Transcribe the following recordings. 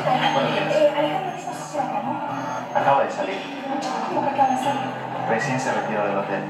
Buenos días. Alejandro, ¿qué pasó acá, no? Acaba de salir. ¿Cómo que acaba de salir? Recién se retiró del hotel.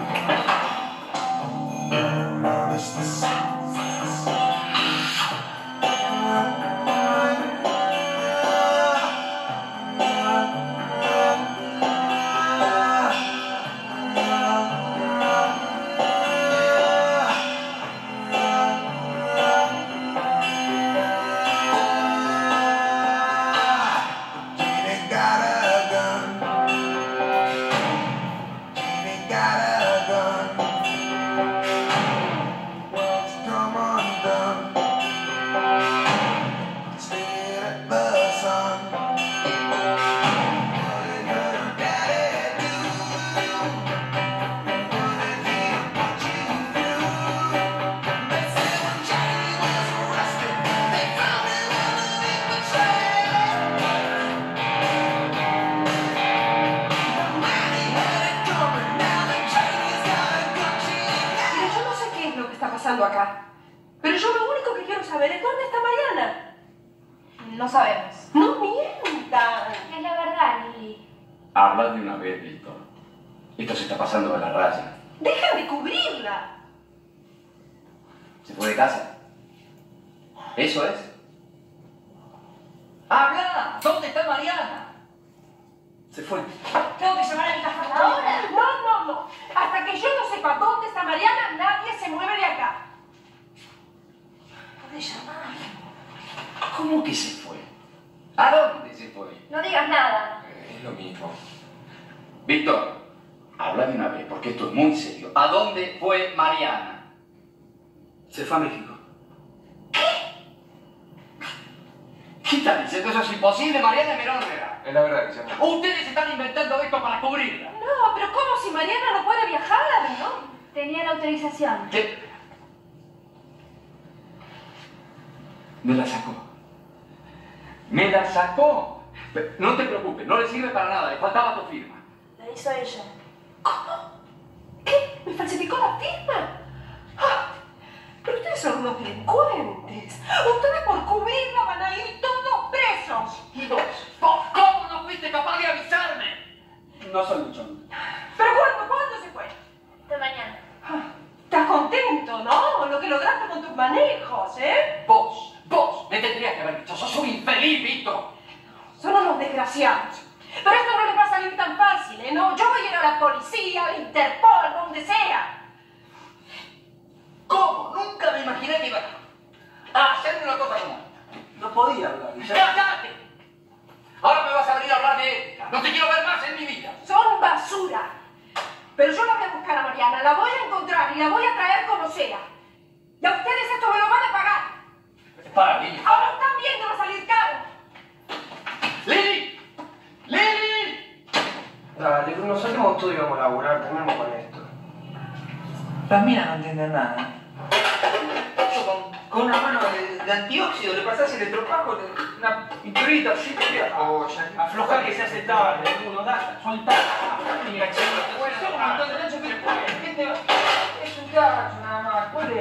Acá. Pero yo lo único que quiero saber es dónde está Mariana. No sabemos. No mientan. Es la verdad, Lili. Habla de una vez, Víctor. Esto se está pasando de la raya. Deja de cubrirla. ¿Se fue de casa? ¿Eso es? ¡Habla! ¿Dónde está Mariana? Se fue. Tengo que llamar a mi casa ahora. No. Hasta que yo no sepa dónde está Mariana, nadie se mueve de acá. ¿Puedes llamar? ¿Cómo que se fue? ¿A dónde se fue? No digas nada. Es lo mismo. Víctor, habla de una vez, porque esto es muy serio. ¿A dónde fue Mariana? Se fue a México. ¿Qué están diciendo? Eso es imposible, Mariana es menor de edad. Es la verdad que se llama. Ustedes están inventando esto para cubrirla. No, pero ¿cómo si Mariana no puede viajar, no? Tenía la autorización. ¿Qué? Me la sacó. ¡Me la sacó! No te preocupes, no le sirve para nada, le faltaba tu firma. La hizo ella. ¿Cómo? ¿Qué? ¿Me falsificó la firma? ¡Ah! Pero ustedes son unos delincuentes. Ustedes por cubrirla van a ir todos presos. ¿Y vos? ¿Cómo no fuiste capaz de avisarme? No soy mucho. ¿Pero cuándo se fue? Esta mañana. Estás contento, ¿no? Lo que lograste con tus manejos, ¿eh? Vos, me tendrías que haber dicho, sos un infeliz, Víctor. Son unos desgraciados. Pero esto no les va a salir tan fácil, ¿eh? No, yo voy a ir a la policía, a la Interpol, donde sea. ¿Cómo? Nunca me imaginé que iba a hacerme una cosa como esta. No podía hablar. ¡Cállate! Ahora me vas a venir a hablar de ella. No te quiero ver más en mi vida. Son basura. Pero yo la voy a buscar a Mariana, la voy a encontrar y la voy a traer como sea. Y a ustedes esto me lo van a pagar. Para, Lili. Ahora están viendo, va a salir caro. ¡Lili! ¡Lili! Dale, nosotros todos íbamos a laburar, terminamos con esto. Las minas no entienden nada. Con una mano de antióxido le pasás el estropajo, una pinturita así, Aflojar que se hace tarde, uno da, soltar. Mira, chico, bueno, son un montón de ganchos, pero ¿qué te va? Es un cacho nada más, ¿cuál es?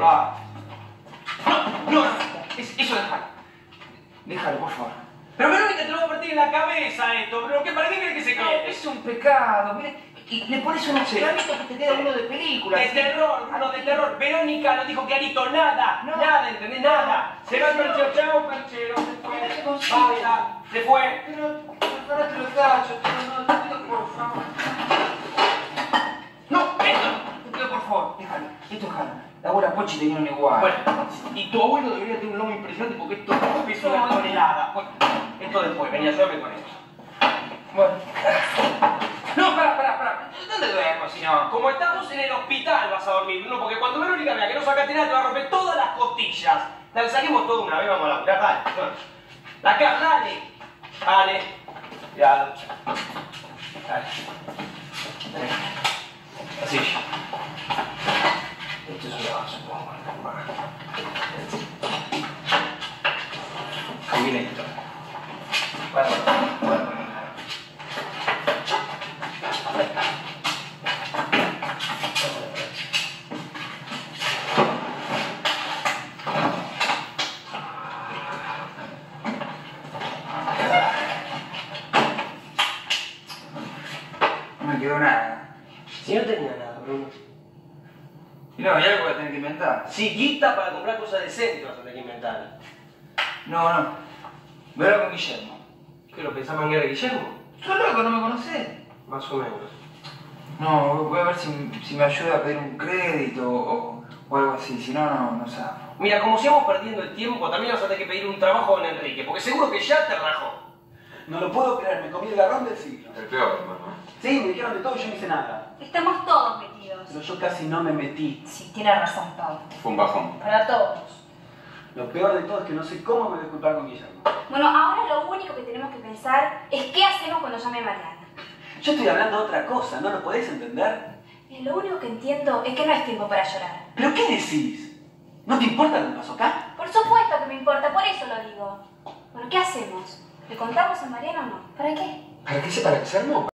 No, eso déjalo, por favor. Pero Verónica, te lo voy a partir en la cabeza esto, pero ¿para qué crees que se quede? Es un pecado, mire. Y le pones unos ceramitos que te queda uno de película. De terror, uno de terror. Verónica no dijo clarito nada, nada, ¿entendés? Nada. Se va el perchero, chao, perchero, se fue. Basta, se fue. Pero, preparate los gachos, no, te pido por favor. No, esto. Te pido por favor, déjalo. Esto es jalo. La abuela Pochi tenía un igual. Bueno, y tu abuelo debería tener un lomo impresionante porque esto pesa una tonelada. Bueno, esto después, venía yo con esto. Bueno. No, pará. ¿Dónde duermo, si no? Como estamos en el hospital vas a dormir, no, porque cuando Verónica vea que no sacaste nada te va a romper todas las costillas. Dale, saquemos todo una vez, vamos a laburar, dale. Bueno. Acá, dale. Ya. Dale. Así. Esto es una base, Ahí viene esto. Bueno. quedó nada. Si no tenía nada, Bruno. Y no, hay algo que voy a tener que inventar. Si guita para comprar cosas decentes vas a tener que inventar. No. Voy a hablar con Guillermo. ¿Qué lo pensás manguera de Guillermo? ¿Sos loco? ¿No me conocés? Más o menos. No, voy a ver si me ayuda a pedir un crédito o algo así. Si no, no sabe. Mira, como sigamos perdiendo el tiempo, también vas a tener que pedir un trabajo con Enrique, porque seguro que ya te rajó. No lo puedo creer, me comí el garrón del siglo. El peor, hermano. Sí, me dijeron de todo y yo no hice nada. Estamos todos metidos. Pero yo casi no me metí. Sí, tiene razón, Pablo. Fue un bajón. Para todos. Lo peor de todo es que no sé cómo me voy a culpar con Guillermo. Bueno, ahora lo único que tenemos que pensar es qué hacemos cuando llame Mariana. Yo estoy hablando de otra cosa, ¿no lo podés entender? Mira, lo único que entiendo es que no es tiempo para llorar. ¿Pero qué decís? ¿No te importa lo que pasó acá? Por supuesto que me importa, por eso lo digo. Bueno, ¿qué hacemos? ¿Le contamos a Mariana o no? ¿Para qué? ¿Para qué se armó?